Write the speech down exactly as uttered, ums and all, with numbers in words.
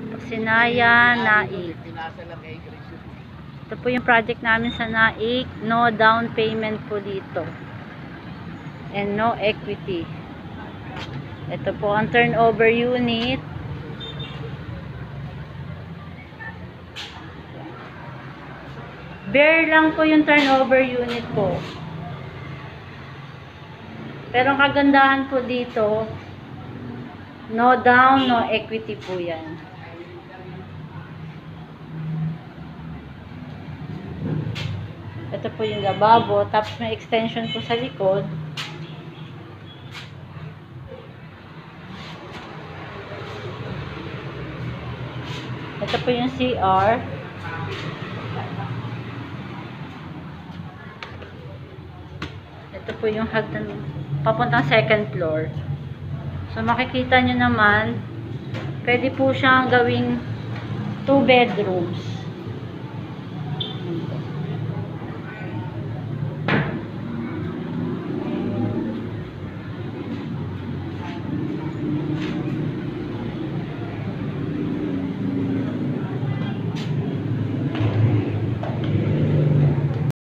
Pasinaya, Naic. Ito po yung project namin sa Naic. No down payment po dito. And no equity. Ito po ang turnover unit. Bare lang po yung turnover unit po. Pero ang kagandahan po dito, no down, no equity po yan. Ito po yung lababo. Tapos may extension po sa likod. Ito po yung C R. Ito po yung hagdan papuntang second floor. So makikita nyo naman, pwede po siyang gawing two bedrooms.